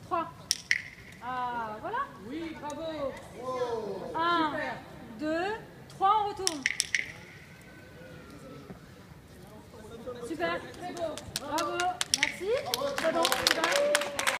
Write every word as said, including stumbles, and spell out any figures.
trois. Ah, voilà. Oui, bravo. un, deux, trois, on retourne. Super. Très beau. Bravo.